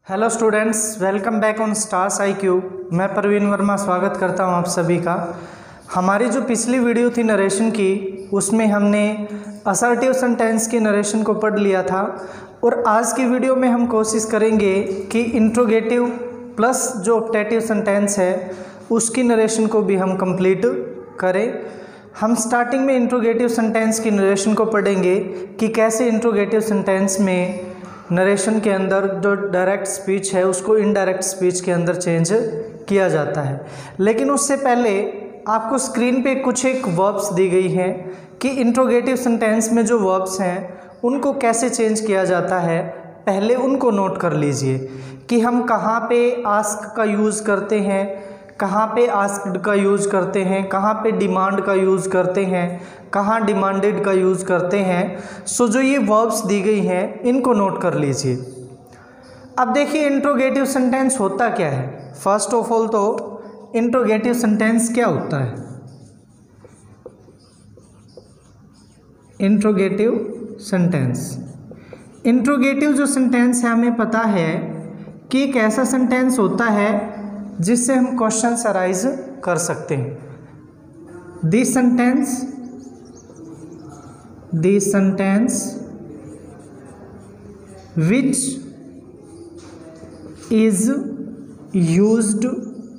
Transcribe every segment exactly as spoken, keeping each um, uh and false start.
Hello students, welcome back on stars I Q. मैं प्रवीण वर्मा स्वागत करता हूं आप सभी का। हमारी जो पिछली वीडियो थी नरेशन की, उसमें हमने असर्टिव सेंटेंस के नरेशन को पढ़ लिया था और आज की वीडियो में हम कोशिश करेंगे कि इंट्रोगेटिव प्लस जो ऑप्टेटिव सेंटेंस है उसकी नरेशन को भी हम कंप्लीट करें। हम स्टार्टिंग में इंट्रोगेटिव सेंटेंस की नरेशन को पढ़ेंगे कि कैसे इंट्रोगेटिव सेंटेंस में नरेशन के अंदर जो डायरेक्ट स्पीच है उसको इनडायरेक्ट स्पीच के अंदर चेंज किया जाता है। लेकिन उससे पहले आपको स्क्रीन पे कुछ एक वर्ब्स दी गई हैं कि इंट्रोगेटिव सेंटेंस में जो वर्ब्स हैं उनको कैसे चेंज किया जाता है, पहले उनको नोट कर लीजिए कि हम कहाँ पे आस्क का यूज़ करते हैं, कहाँ पे आस्क्ड का यूज़ करते हैं, कहाँ पे डिमांड का यूज़ करते हैं, कहाँ डिमांडेड का यूज़ करते हैं। सो जो ये वर्ब्स दी गई हैं इनको नोट कर लीजिए। अब देखिए इंट्रोगेटिव सेंटेंस होता क्या है। फर्स्ट ऑफ ऑल तो इंट्रोगेटिव सेंटेंस क्या होता है। इंट्रोगेटिव सेंटेंस इंट्रोगेटिव जो सेंटेंस है हमें पता है कि एक ऐसा सेंटेंस होता है जिससे हम क्वेश्चन अराइज कर सकते हैं। This sentence this sentence which is used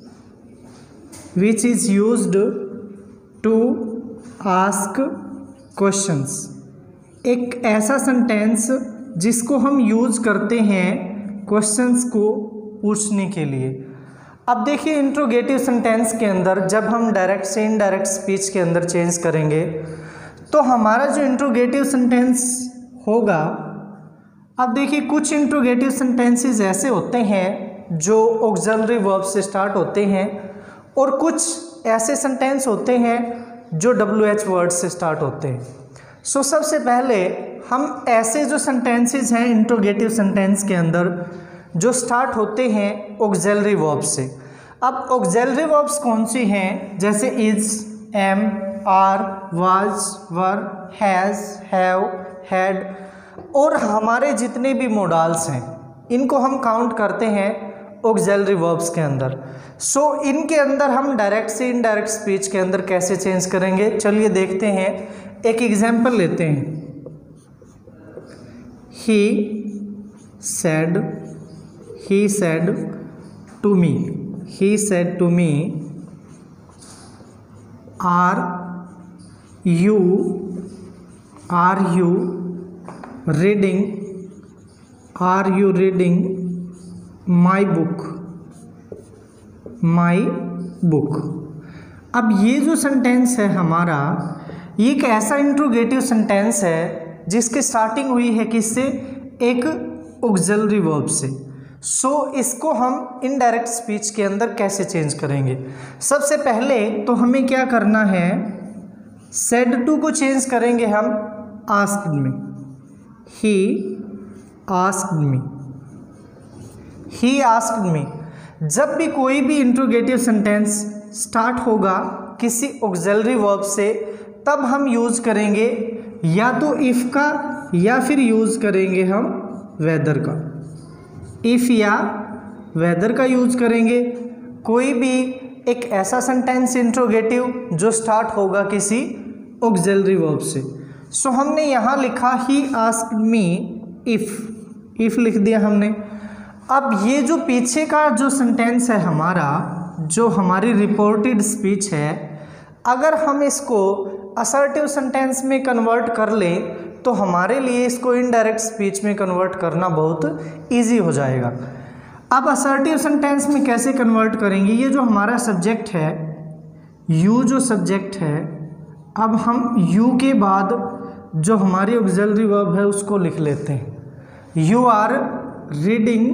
which is used to ask questions. एक ऐसा सेंटेंस जिसको हम यूज करते हैं क्वेश्चंस को पूछने के लिए। अब देखिए इंट्रोगेटिव सेंटेंस के अंदर जब हम डायरेक्ट से इनडायरेक्ट स्पीच के अंदर चेंज करेंगे तो हमारा जो इंट्रोगेटिव सेंटेंस होगा, अब देखिए कुछ इंट्रोगेटिव सेंटेंसेस ऐसे होते हैं जो ऑक्सिलरी वर्ब से स्टार्ट होते हैं और कुछ ऐसे सेंटेंस होते हैं जो डब्ल्यू एच वर्ड से स्टार्ट होते हैं। सो so, सबसे पहले हम ऐसे जो सेंटेंसेस हैं इंट्रोगेटिव सेंटेंस के अंदर जो स्टार्ट होते हैं ऑक्सिलरी वर्ब्स से। अब ऑक्सिलरी वर्ब्स कौन सी हैं, जैसे is, am, are, was, were, has, have, had और हमारे जितने भी मोडाल्स हैं इनको हम काउंट करते हैं ऑक्सिलरी वर्ब्स के अंदर। सो so, इनके अंदर हम डायरेक्ट से इनडायरेक्ट स्पीच के अंदर कैसे चेंज करेंगे, चलिए देखते हैं। एक एग्जाम्पल लेते हैं। He said He said to me. He said to me, Are you are you reading? Are you reading my book? My book. अब ये जो सेंटेंस है हमारा, ये एक ऐसा इंट्रोगेटिव सेंटेंस है जिसकी स्टार्टिंग हुई है किससे, एक ऑक्सिलरी वर्ब से। सो so, इसको हम इनडायरेक्ट स्पीच के अंदर कैसे चेंज करेंगे। सबसे पहले तो हमें क्या करना है, सेड टू को चेंज करेंगे हम आस्क्ड में। He asked me, he asked me. जब भी कोई भी इंट्रोगेटिव सेंटेंस स्टार्ट होगा किसी ऑक्सिलरी वर्ब से तब हम यूज करेंगे या तो इफ का या फिर यूज करेंगे हम वेदर का। इफ़ या वेदर का यूज करेंगे। कोई भी एक ऐसा सेंटेंस इंट्रोगेटिव जो स्टार्ट होगा किसी ऑक्सिलरी वर्ब से। सो so, हमने यहाँ लिखा he asked me if, if लिख दिया हमने। अब ये जो पीछे का जो सेंटेंस है हमारा, जो हमारी रिपोर्टेड स्पीच है, अगर हम इसको असर्टिव सेंटेंस में कन्वर्ट कर लें तो हमारे लिए इसको इनडायरेक्ट स्पीच में कन्वर्ट करना बहुत इजी हो जाएगा। अब असर्टिव सेंटेंस में कैसे कन्वर्ट करेंगे, ये जो हमारा सब्जेक्ट है, यू जो सब्जेक्ट है, अब हम यू के बाद जो हमारी ऑक्सिलरी वर्ब है उसको लिख लेते हैं। You are reading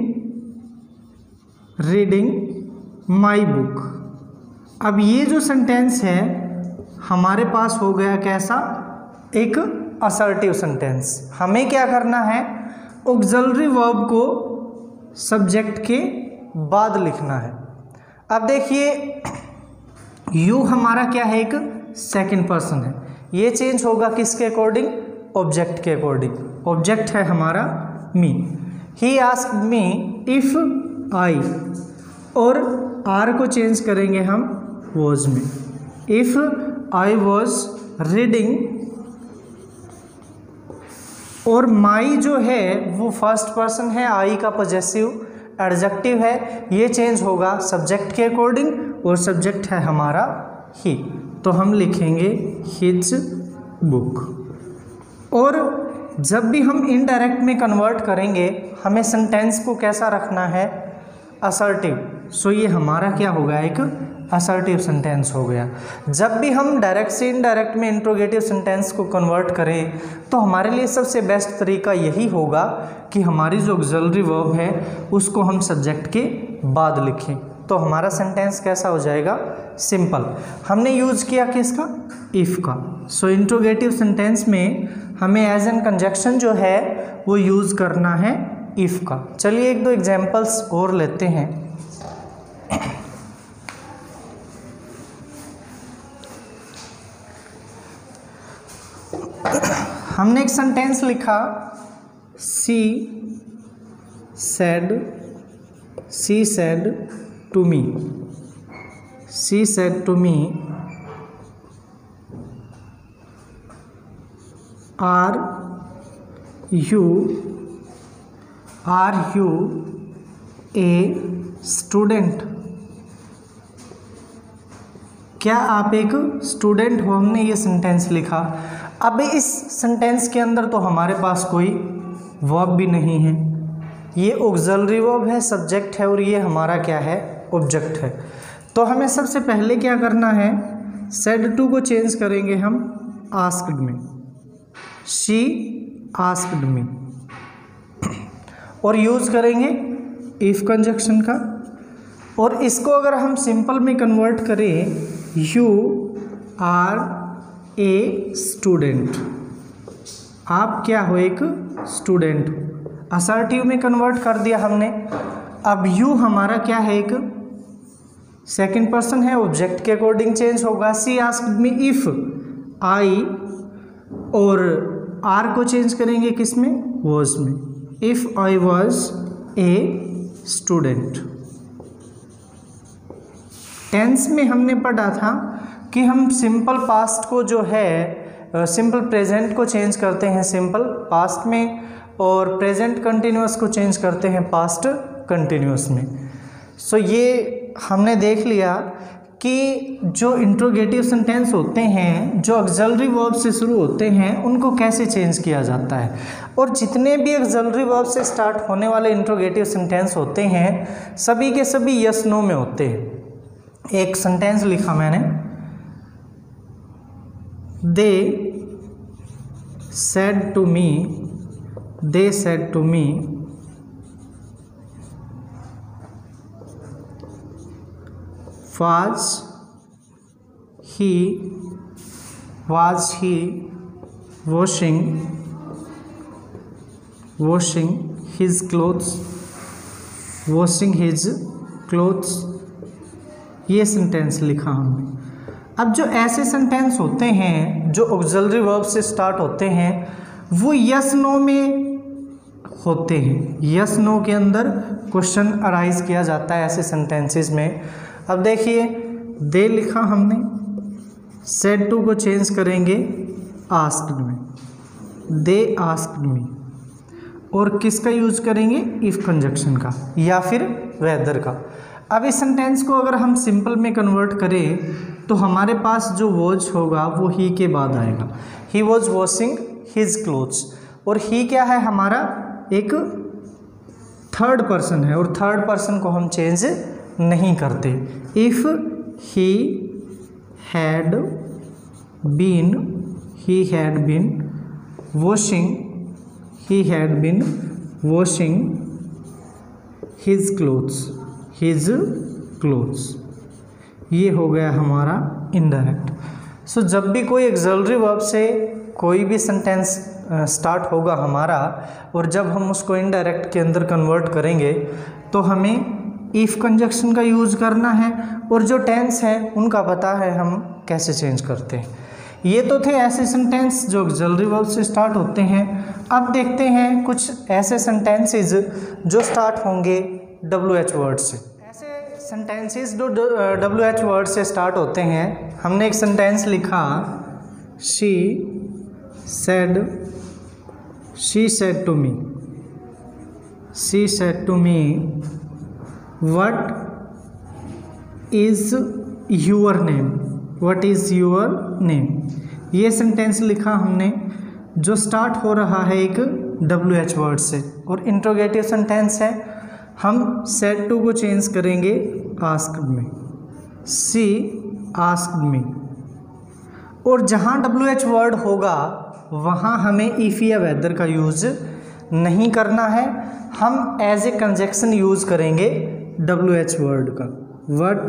reading my book. अब ये जो सेंटेंस है हमारे पास हो गया कैसा, एक असर्टिव सेंटेंस। हमें क्या करना है, ऑक्सिलरी वर्ब को सब्जेक्ट के बाद लिखना है। अब देखिए यू हमारा क्या है, एक सेकंड पर्सन है। ये चेंज होगा किसके अकॉर्डिंग, ऑब्जेक्ट के अकॉर्डिंग। ऑब्जेक्ट है हमारा मी। He asked me if I, और आर को चेंज करेंगे हम वॉज में। इफ़ आई वॉज रीडिंग, और माई जो है वो फर्स्ट पर्सन है, आई का पॉजेसिव एडजेक्टिव है, ये चेंज होगा सब्जेक्ट के अकॉर्डिंग, और सब्जेक्ट है हमारा ही, तो हम लिखेंगे हिज बुक। और जब भी हम इनडायरेक्ट में कन्वर्ट करेंगे हमें सेंटेंस को कैसा रखना है, असर्टिव। सो ये हमारा क्या होगा, एक असर्टिव सेंटेंस हो गया। जब भी हम डायरेक्ट से इनडायरेक्ट में इंट्रोगेटिव सेंटेंस को कन्वर्ट करें तो हमारे लिए सबसे बेस्ट तरीका यही होगा कि हमारी जो ऑक्सिलरी वर्ब है उसको हम सब्जेक्ट के बाद लिखें, तो हमारा सेंटेंस कैसा हो जाएगा, सिंपल। हमने यूज़ किया किसका, इफ़ का। सो इंट्रोगेटिव सेंटेंस में हमें एज एन कंजक्शन जो है वो यूज़ करना है इफ़ का। चलिए एक दो एग्जाम्पल्स और लेते हैं। हमने एक सेंटेंस लिखा, she said she said to me, she said to me are you are you a student. क्या आप एक स्टूडेंट हो, हमने ये सेंटेंस लिखा। अब इस सेंटेंस के अंदर तो हमारे पास कोई वर्ब भी नहीं है, ये ऑक्सिलरी वर्ब है, सब्जेक्ट है, और ये हमारा क्या है, ऑब्जेक्ट है। तो हमें सबसे पहले क्या करना है, सेड टू को चेंज करेंगे हम आस्क्ड में, शी आस्क्ड मी, और यूज़ करेंगे इफ कंजक्शन का। और इसको अगर हम सिंपल में कन्वर्ट करें, यू आर ए स्टूडेंट, आप क्या हो, एक स्टूडेंट हो। असर्टिव में कन्वर्ट कर दिया हमने। अब यू हमारा क्या है, एक सेकंड पर्सन है, ऑब्जेक्ट के अकॉर्डिंग चेंज होगा। She asked me if I, और आर को चेंज करेंगे किस में, वॉज में, if I was a student. Tense में हमने पढ़ा था कि हम सिंपल पास्ट को जो है सिंपल प्रेजेंट को चेंज करते हैं सिंपल पास्ट में, और प्रेजेंट कंटिन्यूअस को चेंज करते हैं पास्ट कंटिन्यूअस में। सो so, ये हमने देख लिया कि जो इंट्रोगेटिव सेंटेंस होते हैं, जो ऑक्सिलरी वर्ब से शुरू होते हैं, उनको कैसे चेंज किया जाता है। और जितने भी ऑक्सिलरी वर्ब से स्टार्ट होने वाले इंट्रोगेटिव सेंटेंस होते हैं सभी के सभी यस नो में होते हैं। एक सेंटेंस लिखा मैंने, they said to me, they said to me was he was he washing washing his clothes washing his clothes। ये सेंटेंस लिखा हमने। अब जो ऐसे सेंटेंस होते हैं जो ऑक्सिलरी वर्ब से स्टार्ट होते हैं वो यस नो में होते हैं, यस नो के अंदर क्वेश्चन अराइज किया जाता है ऐसे सेंटेंसेस में। अब देखिए, दे लिखा हमने, सेड टू को चेंज करेंगे आस्क्ड में, दे आस्क्ड मी, और किसका यूज करेंगे, इफ कंजक्शन का या फिर वेदर का। अब इस सेंटेंस को अगर हम सिंपल में कन्वर्ट करें तो हमारे पास जो वॉज होगा वो ही के बाद आएगा। He was washing his clothes, और ही क्या है, हमारा एक थर्ड पर्सन है, और थर्ड पर्सन को हम चेंज नहीं करते। If he had been, he had been washing, he had been washing his clothes, his clothes, ये हो गया हमारा इनडायरेक्ट। सो जब भी कोई ऑक्सिलरी वर्ब से कोई भी सेंटेंस स्टार्ट होगा हमारा, और जब हम उसको इनडायरेक्ट के अंदर कन्वर्ट करेंगे तो हमें इफ़ कंजक्शन का यूज़ करना है, और जो टेंस है उनका पता है हम कैसे चेंज करते हैं। ये तो थे ऐसे सेंटेंस जो ऑक्सिलरी वर्ब से स्टार्ट होते हैं। अब देखते हैं कुछ ऐसे सेंटेंसेस जो स्टार्ट होंगे डब्ल्यू एच वर्ड से। ऐसे सेंटेंसेस जो डब्ल्यू एच वर्ड से स्टार्ट होते हैं, हमने एक सेंटेंस लिखा, she said she said to me she said to me what is your name what is your name. ये सेंटेंस लिखा हमने जो स्टार्ट हो रहा है एक डब्ल्यू एच वर्ड से, और इंट्रोगेटिव सेंटेंस है। हम सेड टू को चेंज करेंगे आस्क्ड में, सी आस्क्ड मी, और जहाँ डब्ल्यू एच वर्ड होगा वहाँ हमें इफ या वेदर का यूज़ नहीं करना है, हम एज ए कंजक्शन यूज़ करेंगे डब्ल्यू एच वर्ड का, व्हाट।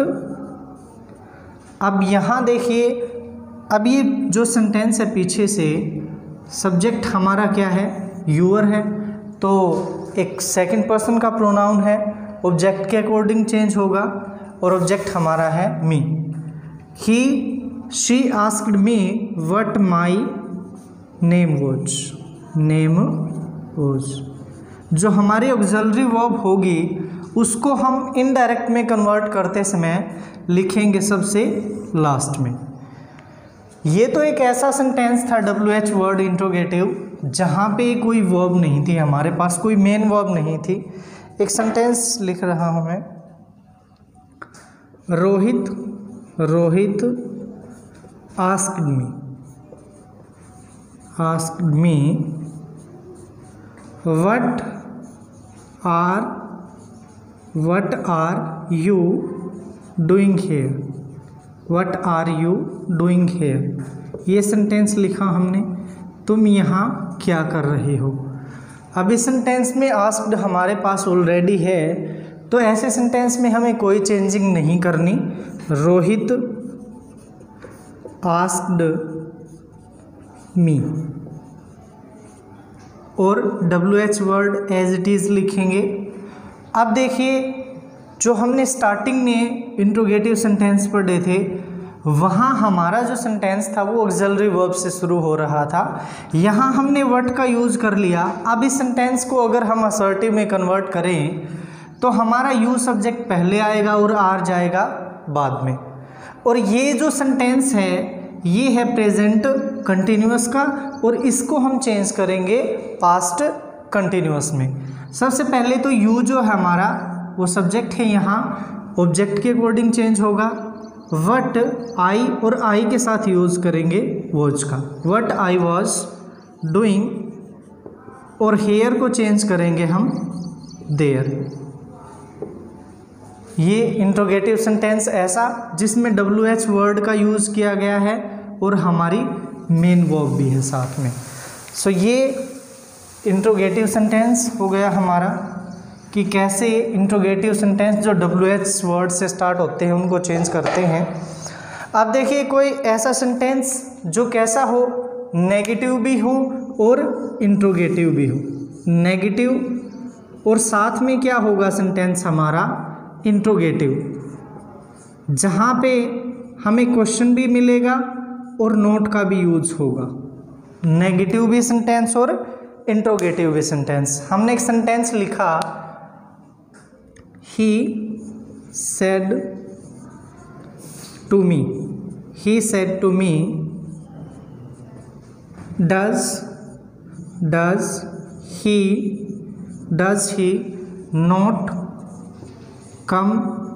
अब यहाँ देखिए, अब ये जो सेंटेंस है पीछे से, सब्जेक्ट हमारा क्या है, यूअर है, तो एक सेकंड पर्सन का प्रोनाउन है, ऑब्जेक्ट के अकॉर्डिंग चेंज होगा, और ऑब्जेक्ट हमारा है me. He she asked me what my name was name was. जो हमारी ऑक्सिलरी वर्ब होगी उसको हम इनडायरेक्ट में कन्वर्ट करते समय लिखेंगे सबसे लास्ट में। ये तो एक ऐसा सेंटेंस था डब्ल्यू एच वर्ड इंट्रोगेटिव जहाँ पे कोई वर्ब नहीं थी, हमारे पास कोई मेन वर्ब नहीं थी। एक सेंटेंस लिख रहा हूँ मैं, Rohit Rohit asked me asked me what are what are you doing here what are you doing here. ये सेंटेंस लिखा हमने, तुम यहाँ क्या कर रहे हो। अब इस सेंटेंस में आस्क्ड हमारे पास ऑलरेडी है, तो ऐसे सेंटेंस में हमें कोई चेंजिंग नहीं करनी। रोहित आस्क्ड मी, और W H word as it is लिखेंगे। अब देखिए, जो हमने स्टार्टिंग में इंट्रोगेटिव सेंटेंस पढ़े थे, वहाँ हमारा जो सेंटेंस था वो ऑक्सिलरी वर्ब से शुरू हो रहा था। यहाँ हमने व्हाट का यूज़ कर लिया। अब इस सेंटेंस को अगर हम असर्टिव में कन्वर्ट करें तो हमारा यू सब्जेक्ट पहले आएगा और आर जाएगा बाद में। और ये जो सेंटेंस है ये है प्रेजेंट कंटिन्यूअस का, और इसको हम चेंज करेंगे पास्ट कंटिन्यूअस में। सबसे पहले तो यू जो है हमारा वो सब्जेक्ट है, यहाँ ऑब्जेक्ट के अकॉर्डिंग चेंज होगा। वट आई, और आई के साथ यूज़ करेंगे वॉज का, वट आई वॉज डूइंग, और हेयर को चेंज करेंगे हम देयर। ये इंट्रोगेटिव सेंटेंस ऐसा जिसमें डब्ल्यू एच वर्ड का यूज़ किया गया है और हमारी मेन वर्ब भी है साथ में। सो so, ये इंट्रोगेटिव सेंटेंस हो गया हमारा कि कैसे इंट्रोगेटिव सेंटेंस जो डब्ल्यू एच वर्ड से स्टार्ट होते हैं उनको चेंज करते हैं। अब देखिए, कोई ऐसा सेंटेंस जो कैसा हो, नेगेटिव भी हो और इंट्रोगेटिव भी हो। नेगेटिव और साथ में क्या होगा सेंटेंस हमारा, इंट्रोगेटिव, जहाँ पे हमें क्वेश्चन भी मिलेगा और नोट का भी यूज होगा। नेगेटिव भी सेंटेंस और इंट्रोगेटिव भी सेंटेंस। हमने एक सेंटेंस लिखा, he said to me he said to me does does he does he not come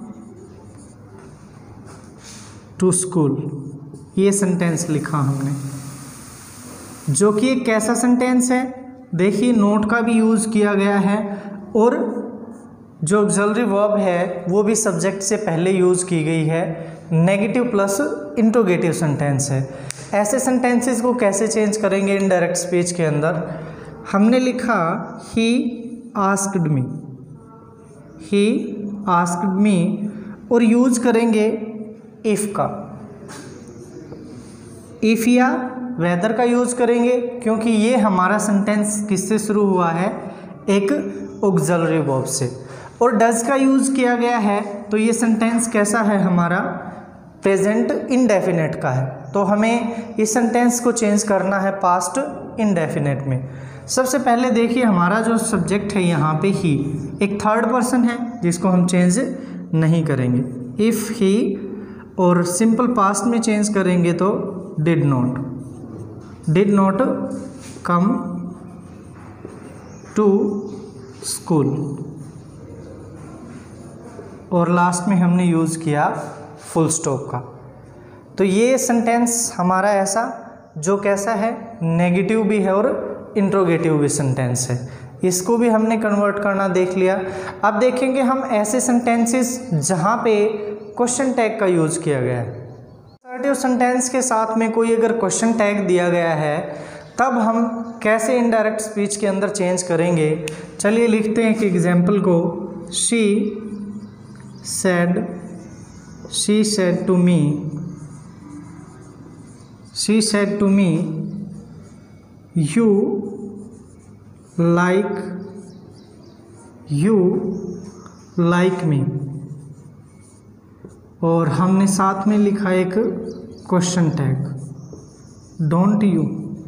to school. ये सेंटेंस लिखा हमने, जो कि एक कैसा सेंटेंस है, देखिए नोट का भी यूज़ किया गया है और जो ऑक्सिलरी वर्ब है वो भी सब्जेक्ट से पहले यूज़ की गई है। नेगेटिव प्लस इंट्रोगेटिव सेंटेंस है। ऐसे सेंटेंसेस को कैसे चेंज करेंगे इनडायरेक्ट स्पीच के अंदर, हमने लिखा he asked me he asked me और यूज़ करेंगे इफ़ का, इफ़ या वेदर का यूज़ करेंगे, क्योंकि ये हमारा सेंटेंस किससे शुरू हुआ है, एक ऑक्सिलरी वर्ब से। और डज का यूज़ किया गया है, तो ये सेंटेंस कैसा है हमारा, प्रेजेंट इंडेफिनेट का है। तो हमें इस सेंटेंस को चेंज करना है पास्ट इंडेफिनेट में। सबसे पहले देखिए हमारा जो सब्जेक्ट है यहाँ पे ही, एक थर्ड पर्सन है जिसको हम चेंज नहीं करेंगे। इफ़ ही, और सिंपल पास्ट में चेंज करेंगे तो did not, did not come to school, और लास्ट में हमने यूज़ किया फुल स्टॉप का। तो ये सेंटेंस हमारा ऐसा जो कैसा है, नेगेटिव भी है और इंट्रोगेटिव भी सेंटेंस है, इसको भी हमने कन्वर्ट करना देख लिया। अब देखेंगे हम ऐसे सेंटेंसेस जहाँ पे क्वेश्चन टैग का यूज़ किया गया है। असर्टिव सेंटेंस के साथ में कोई अगर क्वेश्चन टैग दिया गया है तब हम कैसे इनडायरेक्ट स्पीच के अंदर चेंज करेंगे। चलिए लिखते हैं कि एग्जाम्पल को, she said, she said to me, she said to me you like, you like me, और हमने साथ में लिखा एक क्वेश्चन टैग डोंट यू।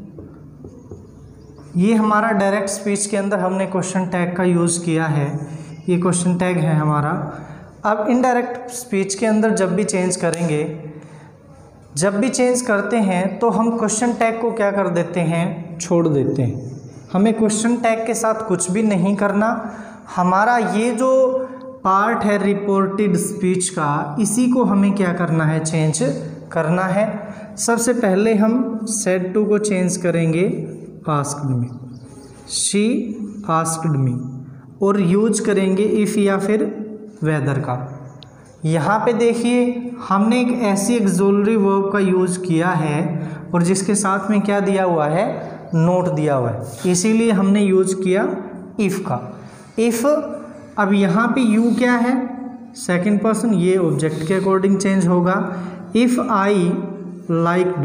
ये हमारा डायरेक्ट स्पीच के अंदर हमने क्वेश्चन टैग का यूज़ किया है, ये क्वेश्चन टैग है हमारा। अब इनडायरेक्ट स्पीच के अंदर जब भी चेंज करेंगे, जब भी चेंज करते हैं तो हम क्वेश्चन टैग को क्या कर देते हैं, छोड़ देते हैं। हमें क्वेश्चन टैग के साथ कुछ भी नहीं करना। हमारा ये जो पार्ट है रिपोर्टेड स्पीच का, इसी को हमें क्या करना है, चेंज करना है। सबसे पहले हम सेड टू को चेंज करेंगे asked me, she asked me, और यूज करेंगे इफ़ या फिर वेदर का। यहाँ पे देखिए हमने एक ऐसी एक्सोलरी वर्ब का यूज़ किया है और जिसके साथ में क्या दिया हुआ है, नोट दिया हुआ है, इसीलिए हमने यूज़ किया इफ़ का। इफ़, अब यहाँ पे यू क्या है, सेकंड पर्सन, ये ऑब्जेक्ट के अकॉर्डिंग चेंज होगा। इफ़ आई लाइक्ड,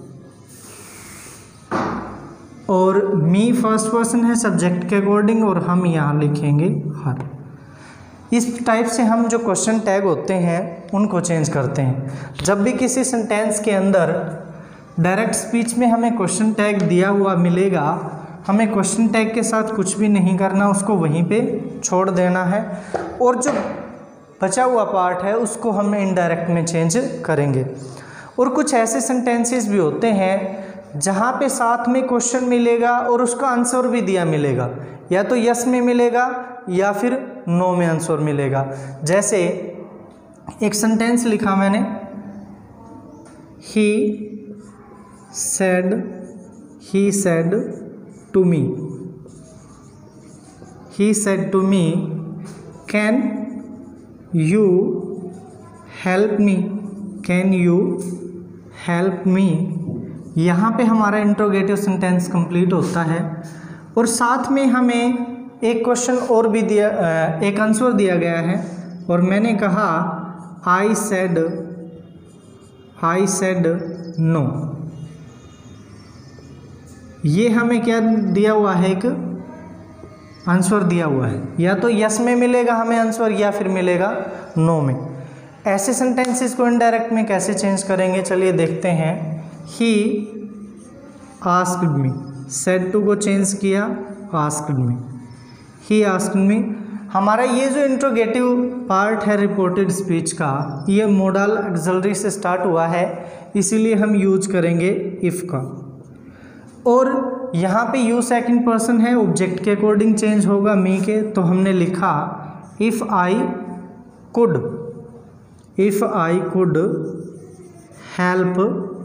और मी फर्स्ट पर्सन है सब्जेक्ट के अकॉर्डिंग, और हम यहाँ लिखेंगे हर। इस टाइप से हम जो क्वेश्चन टैग होते हैं उनको चेंज करते हैं। जब भी किसी सेंटेंस के अंदर डायरेक्ट स्पीच में हमें क्वेश्चन टैग दिया हुआ मिलेगा, हमें क्वेश्चन टैग के साथ कुछ भी नहीं करना, उसको वहीं पे छोड़ देना है, और जो बचा हुआ पार्ट है उसको हम इनडायरेक्ट में चेंज करेंगे। और कुछ ऐसे सेंटेंसेस भी होते हैं जहाँ पे साथ में क्वेश्चन मिलेगा और उसका आंसर भी दिया मिलेगा, या तो यस में मिलेगा या फिर नो में आंसर मिलेगा। जैसे एक सेंटेंस लिखा मैंने, he said, he said to me, he said to me can you help me, can you help me. यहाँ पे हमारा इंट्रोगेटिव सेंटेंस कंप्लीट होता है, और साथ में हमें एक क्वेश्चन और भी दिया, एक आंसर दिया गया है, और मैंने कहा I said, I said no. ये हमें क्या दिया हुआ है, एक आंसर दिया हुआ है, या तो यस में मिलेगा हमें आंसर या फिर मिलेगा नो में। ऐसे सेंटेंसेस को इनडायरेक्ट में कैसे चेंज करेंगे, चलिए देखते हैं। He asked me, said to को चेंज किया asked me, he asked me. हमारा ये जो इंट्रोगेटिव पार्ट है रिपोर्टेड स्पीच का, ये मोडल ऑक्सिलरी से स्टार्ट हुआ है, इसीलिए हम यूज करेंगे इफ़ का। और यहाँ पे यू सेकंड पर्सन है, ऑब्जेक्ट के अकॉर्डिंग चेंज होगा मी के, तो हमने लिखा if I could, if I could help,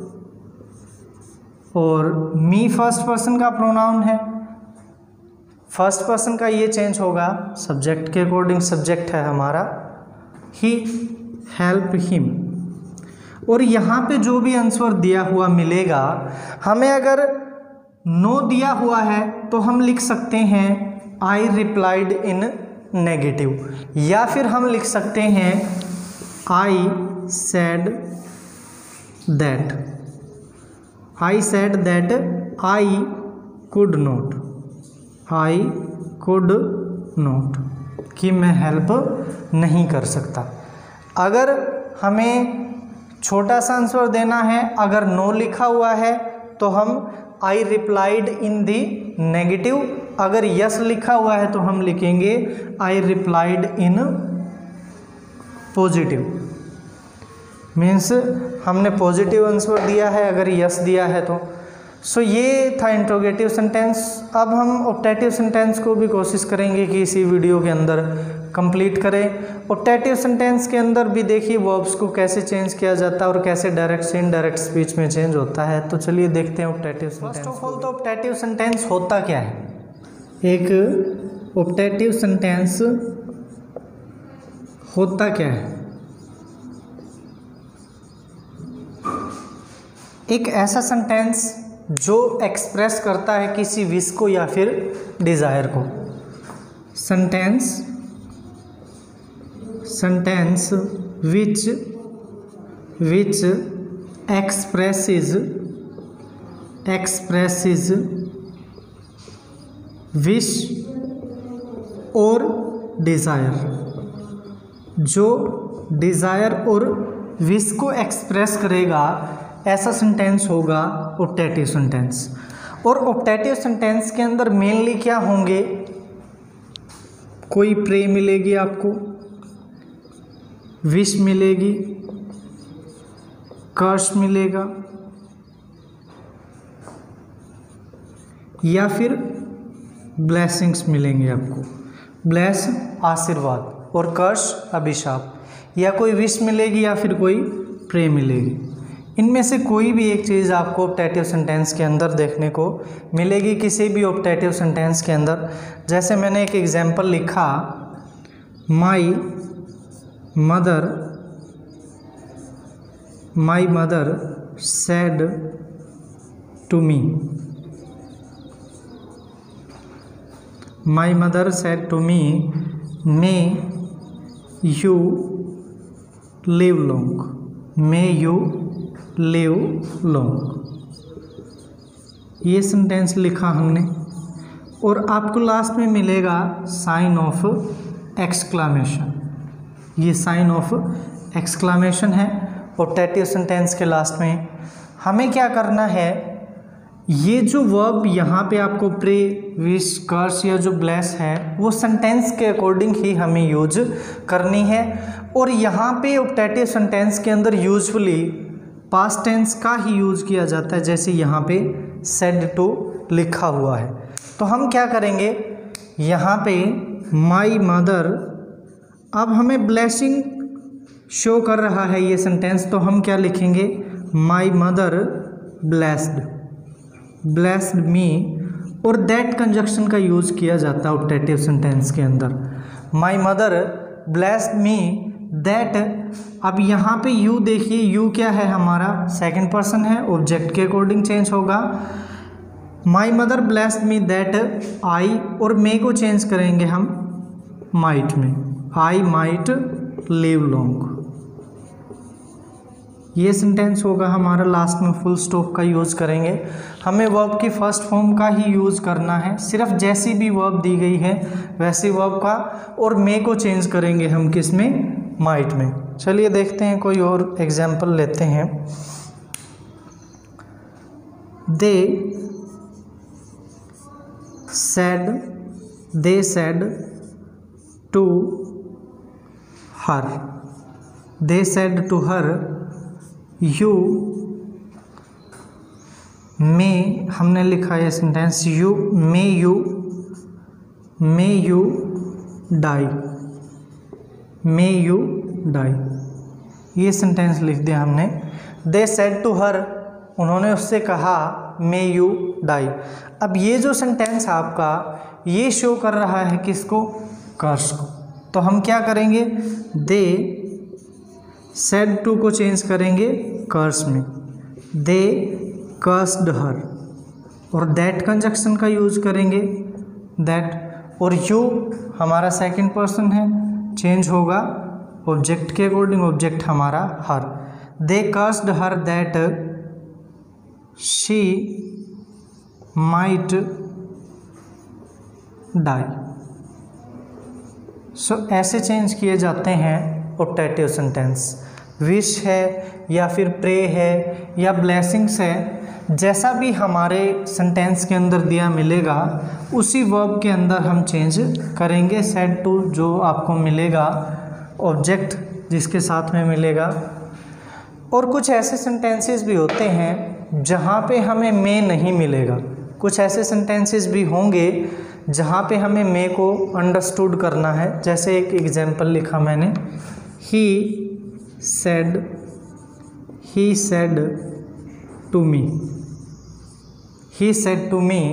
और मी फर्स्ट पर्सन का प्रोनाउन है, फर्स्ट पर्सन का ये चेंज होगा सब्जेक्ट के अकॉर्डिंग, सब्जेक्ट है हमारा ही हेल्प हिम। और यहाँ पे जो भी आंसर दिया हुआ मिलेगा, हमें अगर नो दिया हुआ है तो हम लिख सकते हैं आई रिप्लाइड इन नेगेटिव, या फिर हम लिख सकते हैं I said that, I said that I could not, I could not, कि मैं हेल्प नहीं कर सकता। अगर हमें छोटा सा आंसर देना है, अगर नो लिखा हुआ है तो हम I replied in the negative. अगर यस लिखा हुआ है तो हम लिखेंगे I replied in positive, means हमने पॉजिटिव आंसर दिया है अगर यस दिया है तो। सो so, ये था इंट्रोगेटिव सेंटेंस। अब हम ऑप्टेटिव सेंटेंस को भी कोशिश करेंगे कि इसी वीडियो के अंदर कंप्लीट करें। ऑप्टेटिव सेंटेंस के अंदर भी देखिए वर्ब्स को कैसे चेंज किया जाता है और कैसे डायरेक्ट से इनडायरेक्ट स्पीच में चेंज होता है। तो चलिए देखते हैं optative sentence. First of all तो ऑप्टेटिव सेंटेंस होता क्या है? एक ऑप्टेटिव सेंटेंस होता क्या है? एक ऐसा सेंटेंस जो एक्सप्रेस करता है किसी विश को या फिर डिज़ायर को। Sentence sentence which which expresses expresses wish और डिज़ायर, जो डिज़ायर और विश को एक्सप्रेस करेगा, ऐसा सेंटेंस होगा ऑप्टेटिव सेंटेंस। और ऑप्टेटिव सेंटेंस के अंदर मेनली क्या होंगे? कोई प्रे मिलेगी आपको, विश मिलेगी, कर्स मिलेगा, या फिर ब्लेसिंग्स मिलेंगे आपको। ब्लेस आशीर्वाद और कर्स अभिशाप, या कोई विश मिलेगी या फिर कोई प्रे मिलेगी। इनमें से कोई भी एक चीज़ आपको ऑप्टेटिव सेंटेंस के अंदर देखने को मिलेगी, किसी भी ऑप्टेटिव सेंटेंस के अंदर। जैसे मैंने एक एग्जांपल लिखा, my mother my mother said to me my mother said to me may you live long may you live long. ये सेंटेंस लिखा हमने, और आपको लास्ट में मिलेगा साइन ऑफ एक्सक्लामेशन। ये साइन ऑफ एक्सक्लामेशन है ऑप्टेटिव सेंटेंस के लास्ट में। हमें क्या करना है, ये जो वर्ब यहाँ पे आपको प्रे, विश, कर्स या जो ब्लेस है वो सेंटेंस के अकॉर्डिंग ही हमें यूज करनी है। और यहाँ पे ऑप्टेटिव सेंटेंस के अंदर यूजुअली पास्ट टेंस का ही यूज किया जाता है, जैसे यहाँ पे सेड टू लिखा हुआ है। तो हम क्या करेंगे, यहाँ पे माई मदर, अब हमें ब्लेसिंग शो कर रहा है ये सेंटेंस, तो हम क्या लिखेंगे, my mother blessed blessed me. और दैट कंजक्शन का यूज़ किया जाता है ऑप्टेटिव सेंटेंस के अंदर। My mother blessed me that. अब यहाँ पे यू देखिए, यू क्या है हमारा, सेकंड पर्सन है, ऑब्जेक्ट के अकॉर्डिंग चेंज होगा। My mother blessed me that I, और मे को चेंज करेंगे हम माइट में, आई माइट लिव लॉन्ग। ये सेंटेंस होगा हमारा। लास्ट में फुल स्टॉप का यूज़ करेंगे। हमें वर्ब की फर्स्ट फॉर्म का ही यूज़ करना है, सिर्फ जैसी भी वर्ब दी गई है वैसी वर्ब का, और मे को चेंज करेंगे हम किस में, माइट में। चलिए देखते हैं, कोई और एग्जाम्पल लेते हैं। They said they said to her they said to her you may, हमने लिखा है sentence, you may you may you die may you die. ये सेंटेंस लिख दिया हमने। दे सेड टू हर, उन्होंने उससे कहा मे यू डाई। अब ये जो सेंटेंस आपका ये शो कर रहा है किसको, कर्स को। तो हम क्या करेंगे, दे सेड टू को चेंज करेंगे कर्स में, दे कर्स्ड हर, और दैट कंजक्शन का यूज करेंगे, दैट। और यू हमारा सेकंड पर्सन है, चेंज होगा ऑब्जेक्ट के अकॉर्डिंग, ऑब्जेक्ट हमारा her. They cursed her that she might die. So ऐसे चेंज किए जाते हैं ऑप्टेटिव सेंटेंस। विश है या फिर प्रे है या ब्लेसिंग्स है, जैसा भी हमारे सेंटेंस के अंदर दिया मिलेगा उसी वर्ब के अंदर हम चेंज करेंगे। सेड टू जो आपको मिलेगा ऑब्जेक्ट जिसके साथ में मिलेगा। और कुछ ऐसे सेंटेंसेस भी होते हैं जहाँ पे हमें मे नहीं मिलेगा। कुछ ऐसे सेंटेंसेस भी होंगे जहाँ पे हमें मे को अंडरस्टूड करना है। जैसे एक एग्जांपल लिखा मैंने, he said he said to me he said to me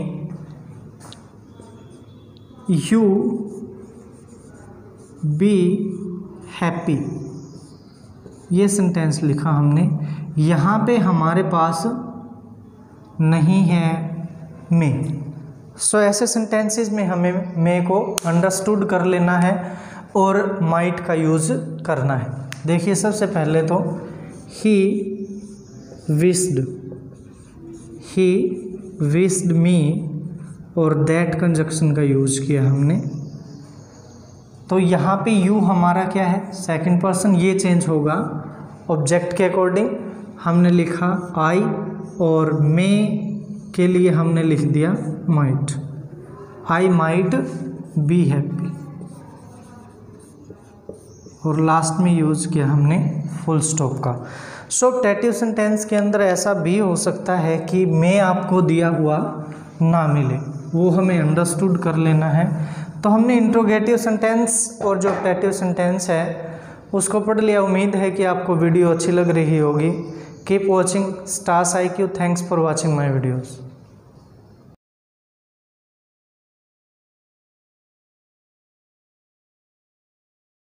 you be happy. ये सेंटेंस लिखा हमने, यहाँ पे हमारे पास नहीं है मे। सो ऐसे सेंटेंसेस में हमें मे को अंडरस्टूड कर लेना है और माइट का यूज़ करना है। देखिए सबसे पहले तो he wished he wished me और दैट कंजक्शन का यूज़ किया हमने। तो यहाँ पे यू हमारा क्या है, सेकंड पर्सन, ये चेंज होगा ऑब्जेक्ट के अकॉर्डिंग। हमने लिखा आई और मे के लिए हमने लिख दिया might, I might be happy. और लास्ट में यूज़ किया हमने फुल स्टॉप का। सो ऑप्टेटिव सेंटेंस के अंदर ऐसा भी हो सकता है कि मे आपको दिया हुआ ना मिले, वो हमें अंडरस्टूड कर लेना है। तो हमने इंट्रोगेटिव सेंटेंस और जो ऑप्टेटिव सेंटेंस है उसको पढ़ लिया। उम्मीद है कि आपको वीडियो अच्छी लग रही होगी। Keep watching stars I Q. Thanks for watching my videos.